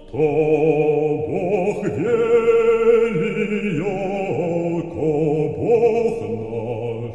То Бог Елия, ко Бог наш.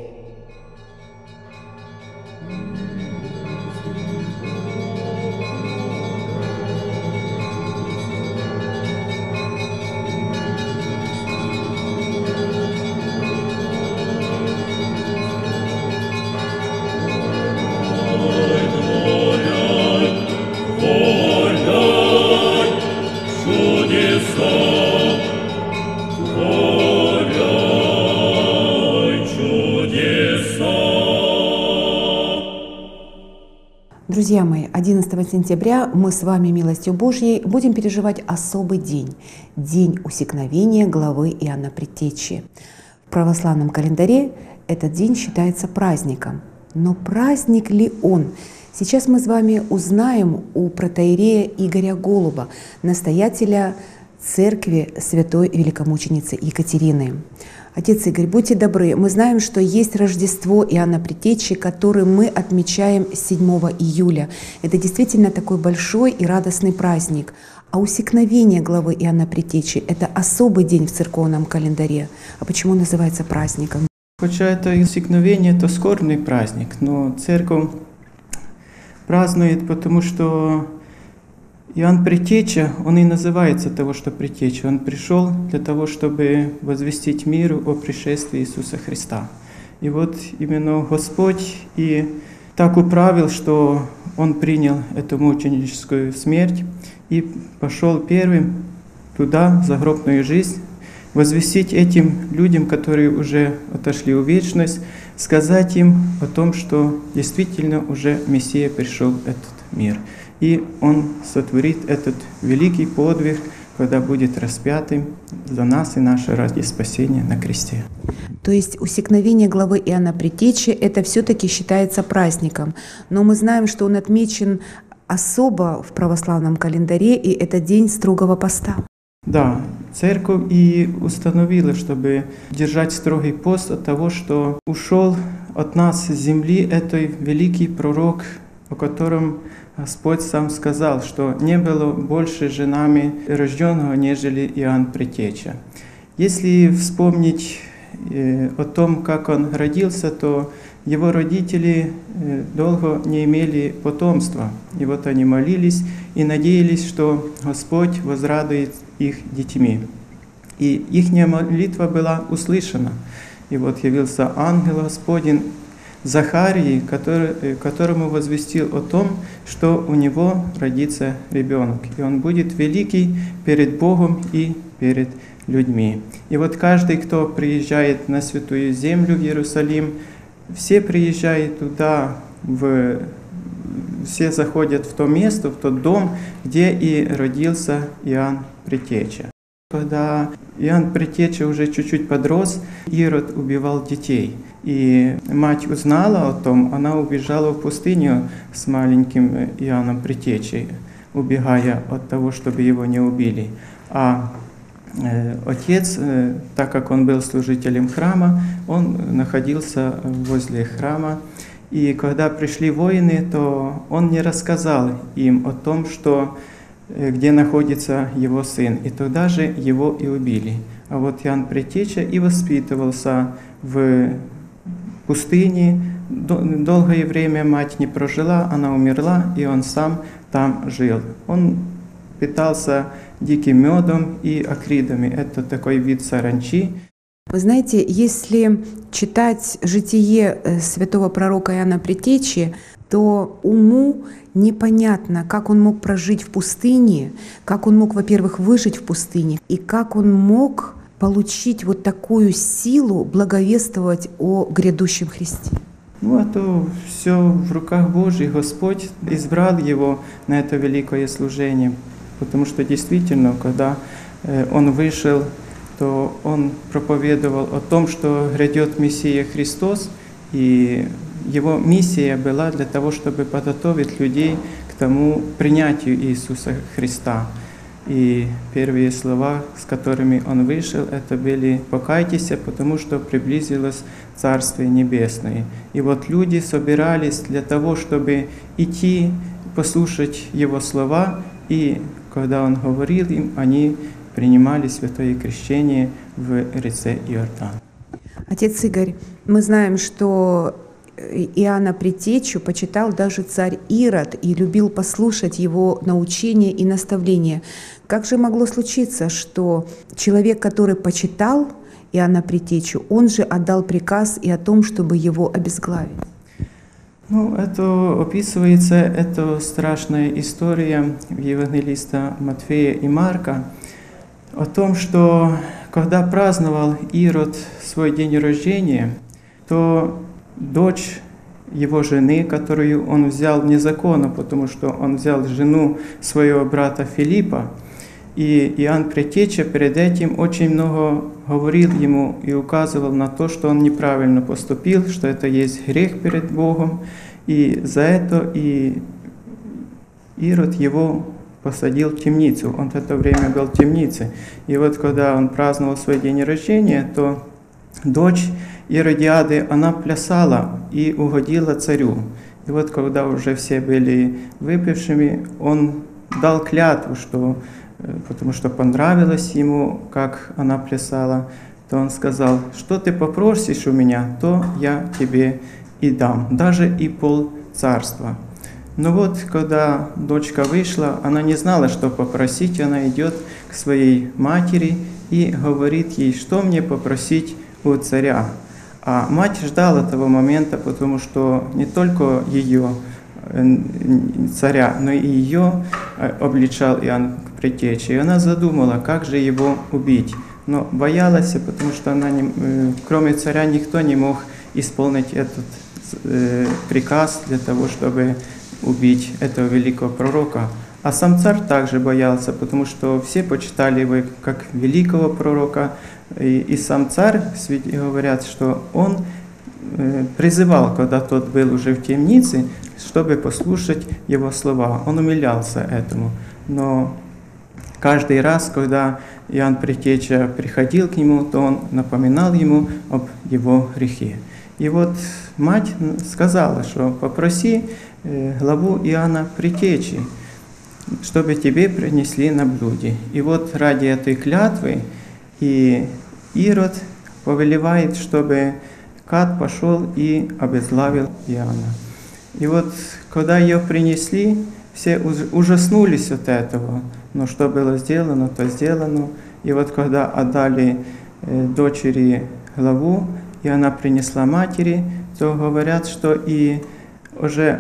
Друзья мои, 11 сентября мы с вами, милостью Божьей, будем переживать особый день – День усекновения главы Иоанна Предтечи. В православном календаре этот день считается праздником. Но праздник ли он? Сейчас мы с вами узнаем у протоиерея Игоря Голуба, настоятеля церкви святой великомученицы Екатерины. Отец Игорь, будьте добры, мы знаем, что есть Рождество Иоанна Предтечи, которое мы отмечаем 7 июля. Это действительно такой большой и радостный праздник. А усекновение главы Иоанна Предтечи – это особый день в церковном календаре. А почему называется праздником? Хотя это усекновение – это скорбный праздник, но церковь празднует, потому что Иоанн Предтеча, он и называется того, что Предтеча. Он пришел для того, чтобы возвестить миру о пришествии Иисуса Христа. И вот именно Господь и так управил, что Он принял эту мученическую смерть и пошел первым туда, в загробную жизнь, возвестить этим людям, которые уже отошли в вечность, сказать им о том, что действительно уже Мессия пришел в этот мир. И Он сотворит этот великий подвиг, когда будет распятым за нас и наше ради спасения на кресте. То есть усекновение главы Иоанна Предтечи – это все-таки считается праздником. Но мы знаем, что он отмечен особо в православном календаре, и это день строгого поста. Да, церковь и установила, чтобы держать строгий пост от того, что ушел от нас с земли этот великий пророк, о котором Господь сам сказал, что не было больше женами рожденного, нежели Иоанн Предтеча. Если вспомнить о том, как он родился, то его родители долго не имели потомства. И вот они молились и надеялись, что Господь возрадует их детьми. И их молитва была услышана. И вот явился ангел Господень Захарии, которому возвестил о том, что у него родится ребенок, и он будет великий перед Богом и перед людьми. И вот каждый, кто приезжает на Святую Землю в Иерусалим, все приезжают туда, все заходят в то место, в тот дом, где и родился Иоанн Предтеча. Когда Иоанн Предтеча уже чуть-чуть подрос, Ирод убивал детей. И мать узнала о том, она убежала в пустыню с маленьким Иоанном Предтечей, убегая от того, чтобы его не убили. А отец, так как он был служителем храма, он находился возле храма. И когда пришли воины, то он не рассказал им о том, где находится его сын. И тогда же его и убили. А вот Иоанн Предтеча и воспитывался в пустыне. Долгое время мать не прожила, она умерла, и он сам там жил. Он питался диким медом и акридами. Это такой вид саранчи. Вы знаете, если читать житие святого пророка Иоанна Предтечи, то уму непонятно, как он мог прожить в пустыне, как он мог, во-первых, выжить в пустыне, и как он мог получить вот такую силу благовествовать о грядущем Христе. Это все в руках Божьих. Господь избрал его на это великое служение, потому что действительно, когда он вышел, то он проповедовал о том, что грядет Мессия Христос, и его миссия была для того, чтобы подготовить людей к тому принятию Иисуса Христа. И первые слова, с которыми он вышел, это были «покайтесь, потому что приблизилось Царствие Небесное». И вот люди собирались для того, чтобы идти, послушать его слова, и когда он говорил им, они принимали святое крещение в реке Иордан. Отец Игорь, мы знаем, что Иоанна Предтечу почитал даже царь Ирод и любил послушать его научения и наставления. Как же могло случиться, что человек, который почитал Иоанна Предтечу, он же отдал приказ и о том, чтобы его обезглавить? Ну, это описывается, это страшная история евангелиста Матфея и Марка о том, что когда праздновал Ирод свой день рождения, то дочь его жены, которую он взял незаконно, потому что он взял жену своего брата Филиппа, и Иоанн Предтеча перед этим очень много говорил ему и указывал на то, что он неправильно поступил, что это есть грех перед Богом, и за это и Ирод его посадил в темницу. Он в это время был в темнице. И вот когда он праздновал свой день рождения, то дочь Иродиады, она плясала и угодила царю. И вот когда уже все были выпившими, он дал клятву, что, потому что понравилось ему, как она плясала, то он сказал: что ты попросишь у меня, то я тебе и дам, даже и пол царства. Но вот, когда дочка вышла, она не знала, что попросить, она идет к своей матери и говорит ей, что мне попросить у царя. А мать ждала того момента, потому что не только ее царя, но и ее обличал Иоанн Предтеча. И она задумала, как же его убить. Но боялась, потому что она кроме царя никто не мог исполнить этот приказ для того, чтобы убить этого великого пророка. А сам царь также боялся, потому что все почитали его как великого пророка. И сам царь, говорят, что он призывал, когда тот был уже в темнице, чтобы послушать его слова. Он умилялся этому. Но каждый раз, когда Иоанн Предтеча приходил к нему, то он напоминал ему об его грехе. И вот мать сказала, что попроси главу Иоанна Предтечи, чтобы тебе принесли на блюде. И вот ради этой клятвы и Ирод повелевает, чтобы Кат пошел и обезглавил Иоанна. И вот когда ее принесли, все ужаснулись от этого. Но что было сделано, то сделано. И вот когда отдали дочери главу, и она принесла матери, то говорят, что и уже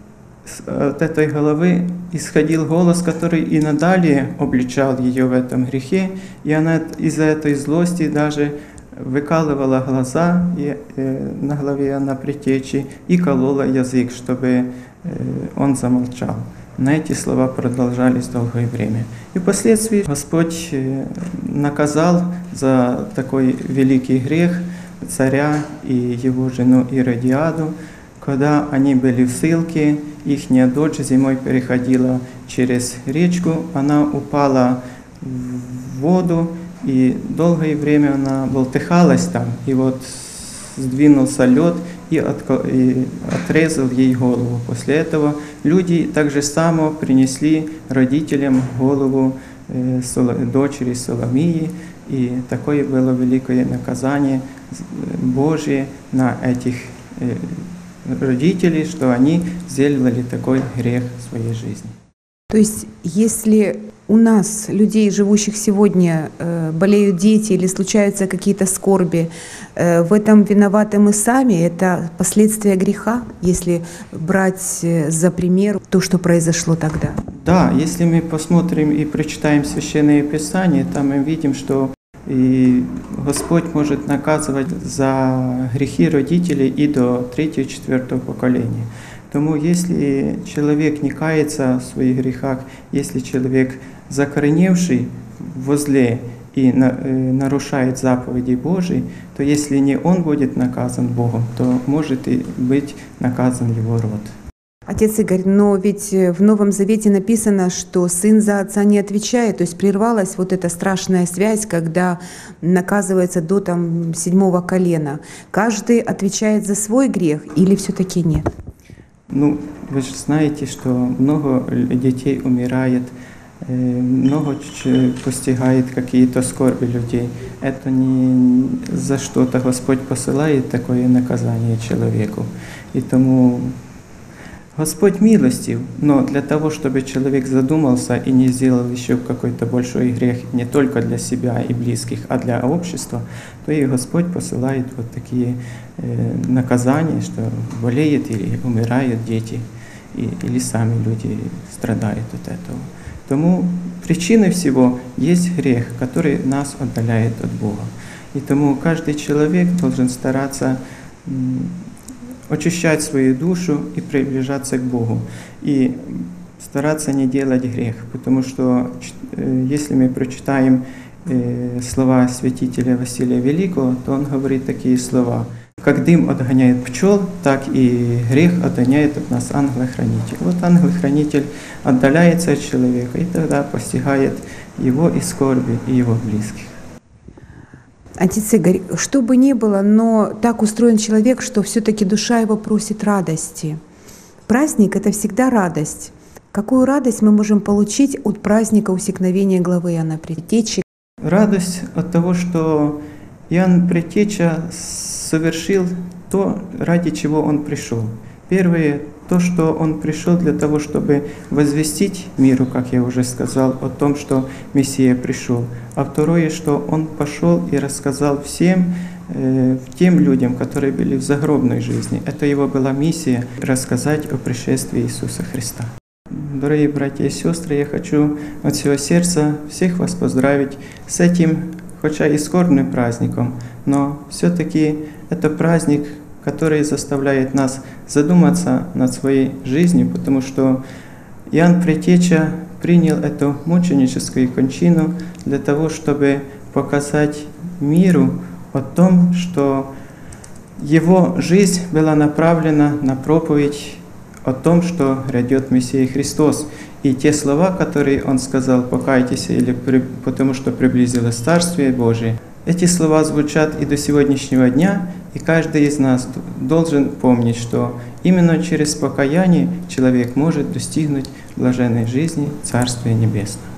от этой головы исходил голос, который и надалее обличал ее в этом грехе, и она из-за этой злости даже выкалывала глаза на голове Иоанна Предтечи и колола язык, чтобы он замолчал. На эти слова продолжались долгое время. И впоследствии Господь наказал за такой великий грех царя и его жену Иродиаду, когда они были в ссылке, их дочь зимой переходила через речку, она упала в воду, и долгое время она болтыхалась там, и вот сдвинулся лед и отрезал ей голову. После этого люди также само принесли родителям голову дочери Соломии, и такое было великое наказание Божие на этих родителей, что они сделали такой грех в своей жизни. То есть, если у нас, людей, живущих сегодня, болеют дети или случаются какие-то скорби, в этом виноваты мы сами, это последствия греха, если брать за пример то, что произошло тогда? Да, если мы посмотрим и прочитаем Священное Писание, там мы видим, что и Господь может наказывать за грехи родителей и до 3-4 поколения. Тому если человек не кается в своих грехах, если человек закореневший во зле и нарушает заповеди Божьи, то если не он будет наказан Богом, то может и быть наказан его род. Отец Игорь, но ведь в Новом Завете написано, что сын за отца не отвечает, то есть прервалась вот эта страшная связь, когда наказывается до 7-го колена. Каждый отвечает за свой грех или все-таки нет? Ну, вы же знаете, что много детей умирает много постигает какие-то скорби людей. Это не за что-то Господь посылает такое наказание человеку. И тому Господь милостив, но для того, чтобы человек задумался и не сделал еще какой-то большой грех не только для себя и близких, а для общества, то и Господь посылает вот такие наказания, что болеют или умирают дети, или сами люди страдают от этого. Тому причиной всего есть грех, который нас отдаляет от Бога. И тому каждый человек должен стараться очищать свою душу и приближаться к Богу. И стараться не делать грех. Потому что если мы прочитаем слова святителя Василия Великого, то он говорит такие слова: «Как дым отгоняет пчел, так и грех отгоняет от нас ангел-хранитель». Вот ангел-хранитель отдаляется от человека, и тогда постигает его и скорби, и его близких. Отец Игорь, что бы ни было, но так устроен человек, что все-таки душа его просит радости. Праздник — это всегда радость. Какую радость мы можем получить от праздника усекновения главы Иоанна Предтечи? Радость от того, что Иоанн Предтеча совершил то, ради чего он пришел. Первое — то, что он пришел для того, чтобы возвестить миру, как я уже сказал, о том, что Мессия пришел. А второе, что он пошел и рассказал всем тем людям, которые были в загробной жизни. Это его была миссия — рассказать о пришествии Иисуса Христа. Дорогие братья и сестры, я хочу от всего сердца всех вас поздравить с этим, хотя и скорбным праздником, но все-таки это праздник, который заставляет нас задуматься над своей жизнью, потому что Иоанн Предтеча принял эту мученическую кончину для того, чтобы показать миру о том, что его жизнь была направлена на проповедь о том, что грядет Мессия Христос. И те слова, которые он сказал: «Покайтесь, или потому что приблизилось Царствие Божие», эти слова звучат и до сегодняшнего дня, и каждый из нас должен помнить, что именно через покаяние человек может достигнуть блаженной жизни Царствия Небесного.